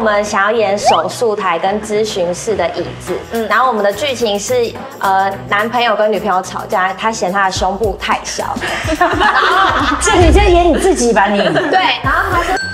我们想要演手术台跟咨询室的椅子，然后我们的剧情是男朋友跟女朋友吵架，他嫌他的胸部太小，然后这你在演你自己吧你？ 对，然后他就。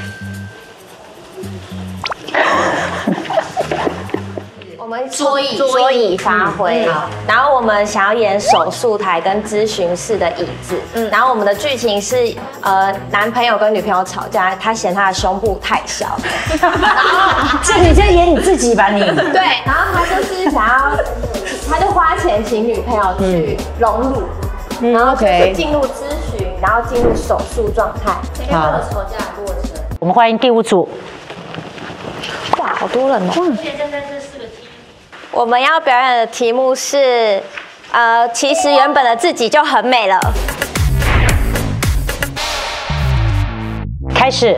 我们桌椅发挥，然后我们想要演手术台跟咨询室的椅子，然后我们的剧情是男朋友跟女朋友吵架，他嫌他的胸部太小，然后这你在演你自己吧你？ 对，然后他就是想要，他就花钱请女朋友去隆乳，然后就是进入咨询，然后进入手术状态，前面会有吵架的过程。 我们欢迎第5组。 哇，好多人哦！我们要表演的题目是，其实原本的自己就很美了。 开始。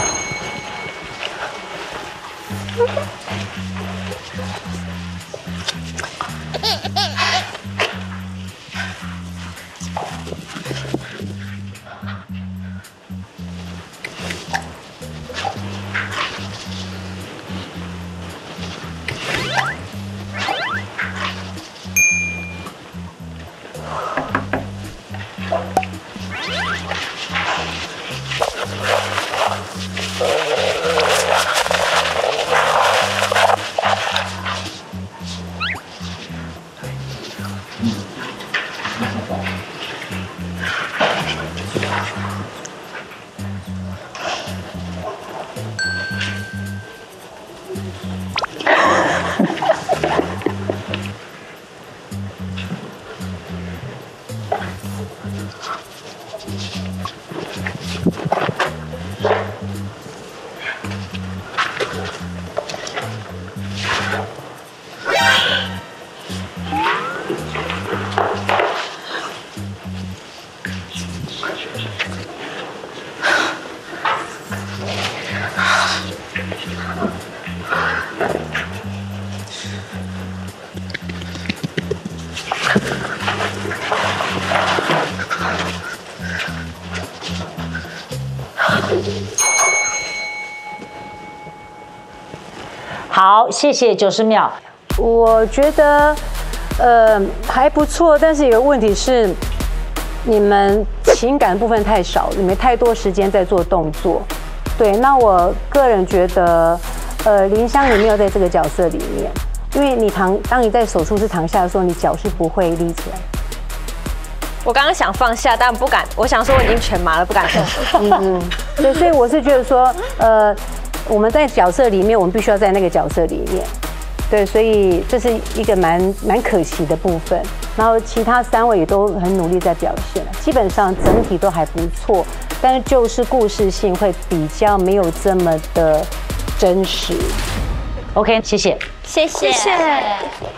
好，谢谢90秒。 我觉得，还不错，但是有个问题是，你们情感部分太少，你们太多时间在做动作。对，那我个人觉得，林湘你没有在这个角色里面，因为你当你在手术室躺下的时候，你脚是不会立起来。 我刚刚想放下，但不敢。我想说我已经全麻了，不敢动。 对，所以我是觉得说，我们在角色里面，我们必须要在那个角色里面。对，所以这是一个蛮可惜的部分。然后其他3位也都很努力在表现，基本上整体都还不错，但是就是故事性会比较没有这么的真实。 OK， 谢谢， 谢谢。